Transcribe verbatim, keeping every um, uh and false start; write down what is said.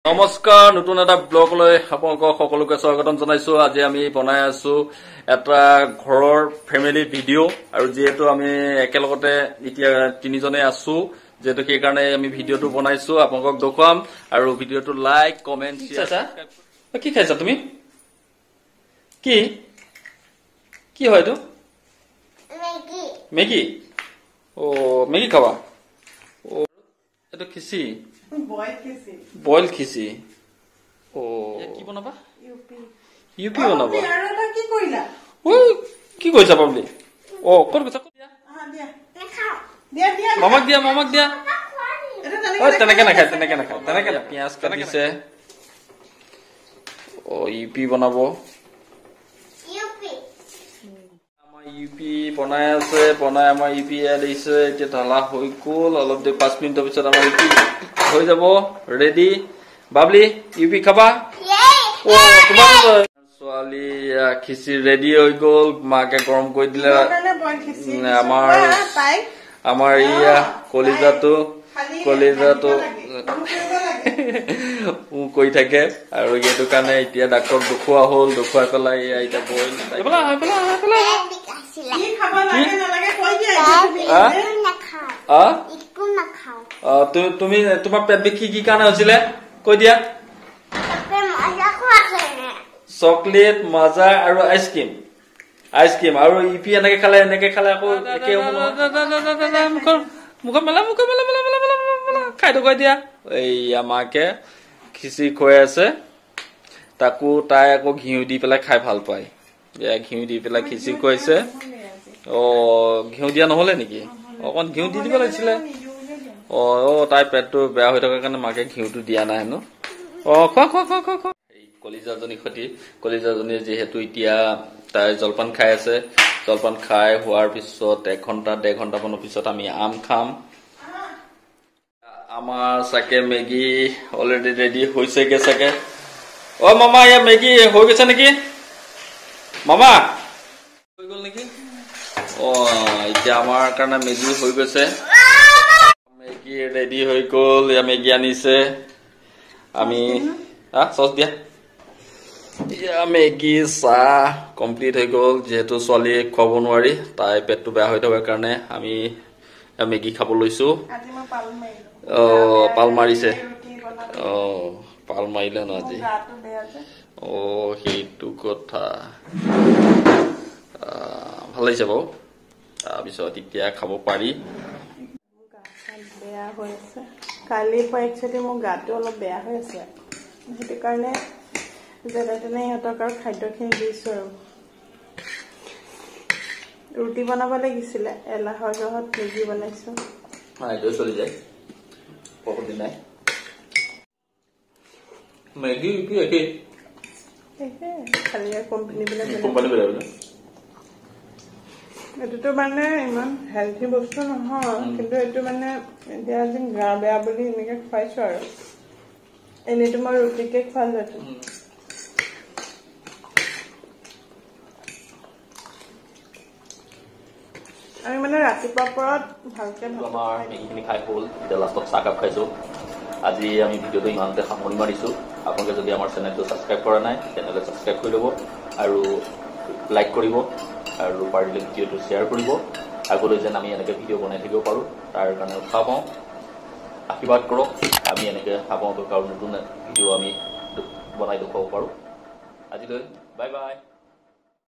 নমস্কাৰ নতুন এটা ব্লগলৈ আপোনালোকক সকলোকে স্বাগতম জনাইছো। আজি আমি বনাই আছো এটা ঘৰৰ ফেমিলি ভিডিঅ' আৰু যেহেতু আমি একেলগতে এতিয়া তিনিজনে আছো যেহেতু সেই কাৰণে আমি ভিডিঅ'টো বনাইছো আপোনালোকক দেখুৱাম আৰু ভিডিঅ'টো লাইক কমেন্ট শেয়াৰ কি খাইছা তুমি কি কি হয় তো মেগি মেগি ও মেগি খাবা ও এটা খিচি বয়েল খিচি বয়েল খিচি ও কি বনাবা ইউপি ইউপি বনাবা আৰু এটা কি কইলা ও কি কইছা পাবলি ও কোন কথা দিয়া হা দিয়া খাও দিয়া দিয়া মামাক দিয়া মামাক দিয়া ও তেনেকে না খায় তেনেকে না খায় তেনেকে না পিয়াজ কাটিছে ও ইউপি বনাবো ইউপি আমাৰ ইউপি বনাই আছে বনাই আমাৰ ইউপি আইছে এতিয়া ঢালা হৈ গ'ল অলপ দে পাঁচ মিনিটৰ পিছত আমাৰ ইউপি হৈ যাব ৰেডি বাবলি ইউপি খাবা ও তোমাৰ সোৱালি খিচি ৰেডি হৈ গ'ল মাকে গৰম কৰি দিলে আমাৰ আমাৰ ইয়া কলিজাটো কলিজাটো ও কৈ থাকে আৰু এইটো কাৰণে এতিয়া ডাক্তৰ দেখুৱা হ'ল দেখুৱাই পেলাই এতিয়া বইল এইফালে এইফালে এইফালে কি খাব লাগে নালাগে কৈ দিয়া ইটো না খাও আ ইটো না খাও আ তুমি তোমাৰ পেট বিকি কি কাৰণে হৈছিলে কৈ দিয়া মাজা খোৱা কাৰণে চকলেট মাজা আৰু আইসক্ৰীম আইসক্ৰীম আৰু ইপি এনেকে খালে এনেকে খালে আকৌ একে হ'ব মুখ মেলা মুখ মেলা মেলা মেলা খাই তো কৈ দিয়া এই আমাকে খিচি খোৱাই আছে তাকো তাই আকৌ ঘিউ দি পেলাই খাই ভাল পায় এয়া ঘিউ দি পেলাই খিচি খোৱাইছে ও ঘিউ দিয়া নহলে নেকি অকন ঘিউ দি দিব লাগিছিলে ও ও তাই পেটটো বেয়া হৈ থকাৰ কাৰণে মাকে ঘিউটো দিয়া নাই ন ও খোৱা খোৱা খোৱা খোৱা এই কলিজাজনী খতি কলিজাজনী যেহেতু এতিয়া তাই জলপান খাই আছে জলপান খাই হোৱাৰ পিছত এক ঘণ্টা ডেৰ ঘণ্টা মানৰ পিছত আমি আম খাম আমাৰ সাকে মেগি অলৰেডি ৰেডি হৈছেগে সাকে ও মামা ইয়া মেগি হৈ গৈছে নেকি মামা হৈ গ'ল নেকি ও এতিয়া আমাৰ কাৰণে মেগি হৈ গৈছে মেগি ৰেডি হৈ গ'ল ইয়া মেগি আনিছে আমি আ সস দিয়া ইয়া মেগি সা কমপ্লিট হৈ গ'ল যেহেতু ছোৱালী খাব নোৱাৰি তাই পেটটো বেয়া হৈ থকাৰ কাৰণে আমি মেগি খাব লৈছো আজি মই পাল মাৰিলো ও পাল মাৰিছে ও পাল মাৰিলে ন আজি গাটো বেয়া যে ও হেইটো কথা ভাল লাগিছে বাও তাৰপিছত এতিয়া খাব পাৰি বেয়া হৈ আছে কালি পৰা একচুৱেলি মোৰ গাটো অলপ বেয়া হৈ আছে সেইটো কাৰণে যেনে তেনে ইহঁতক আৰু খাদ্যখিনি দিছো আৰু ৰুটি বনাব লাগিছিলে এলাহৰ জহত মেগি বনাইছো এইটো চলি যায় বহুত দিন নাই মেগি কি একে একে খালি কোম্পানী বিলাক কোম্পানী বিলাক এটো মানে ইমান হেলথি বস্তু নহয় কিন্তু এটো মানে এতিয়া যেন গা বেয়া বুলি এনেকে খাইছো আৰু এনে তোমাৰ ৰুটি কেক খাল যাতে আমি মানে ৰাতিপুৱাৰ পৰত ভালকে আমাৰ মেগিখিনি খাই হ'ল এতিয়া লাষ্টত চাহ কাপ খাইছো আজি আমি ভিডিঅ'টো ইমানতে সামৰণি মাৰিছো আপোনালোকে যদি আমাৰ চেনেলটো ছাবস্ক্ৰাইব কৰা নাই তেনেহ'লে ছাবস্ক্ৰাইব কৰি ল'ব আৰু লাইক কৰিব আৰু পাৰিলে ভিডিঅ'টো শ্বেয়াৰ কৰিব আগলৈ যেন আমি এনেকৈ ভিডিঅ' বনাই থাকিব পাৰোঁ তাৰ কাৰণে উৎসাহ পাওঁ আশীৰ্বাদ কৰক আমি এনেকৈ আপোনালোকক আৰু নতুন ভিডিঅ' আমি বনাই দেখুৱাব পাৰোঁ আজিলৈ বাই বাই